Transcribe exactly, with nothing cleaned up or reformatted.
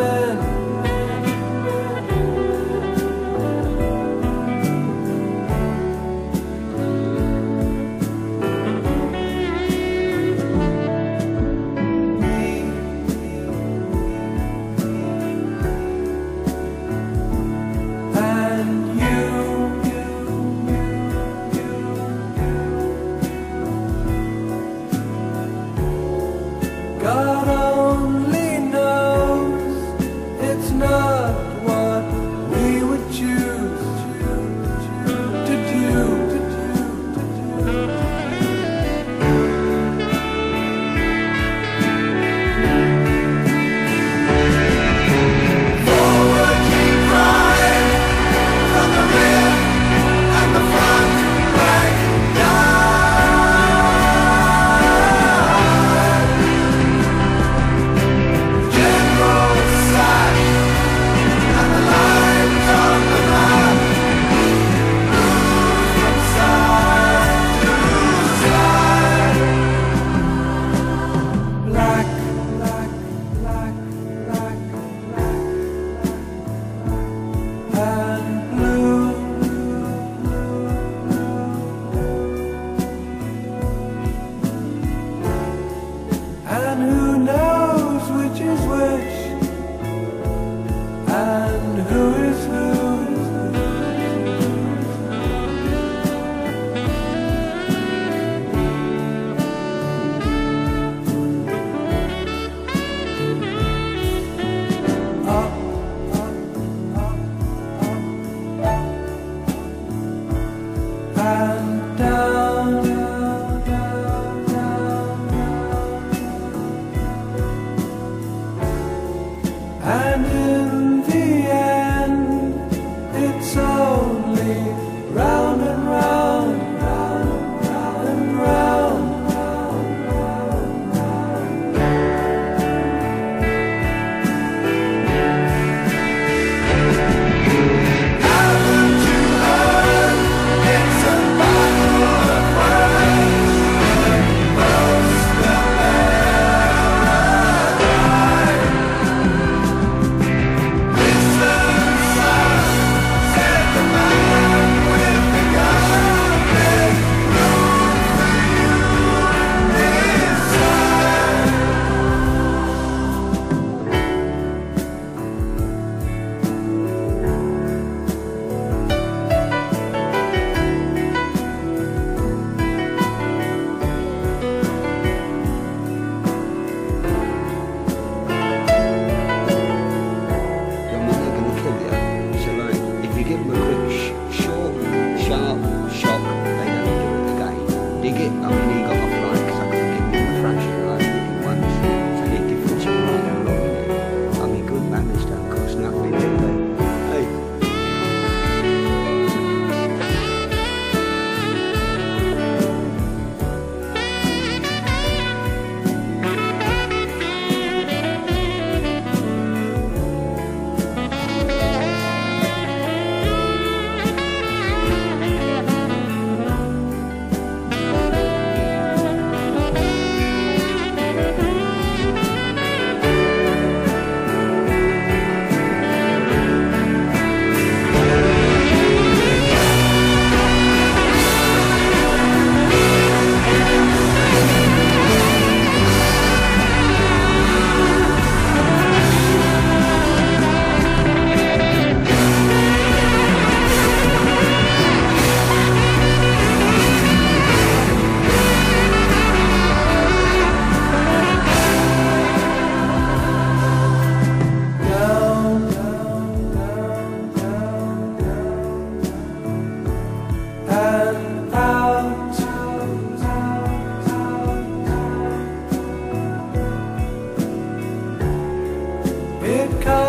God only knows it's not what we would choose to do. Forward keep crying from the rear and the front rank and down, down, down, and in the end, it's only round and round, round, round and round, round, round, round. Heaven to earth, it's a battle of words. Most will never die. Listen, son, said the man with the gun. There's room for you inside. Your mother gonna kill you. So like, if you give them a quick, sh short, sharp shock, they never do it again. Dig it. I mean, he got off like, cause I couldn't give him a fraction, like, maybe once. It's a bit different to right and wrong, isn't it? I mean, good manners don't cost nothing, do they? Hey. Down, down, down, down, down, and out, out, out, out. It comes.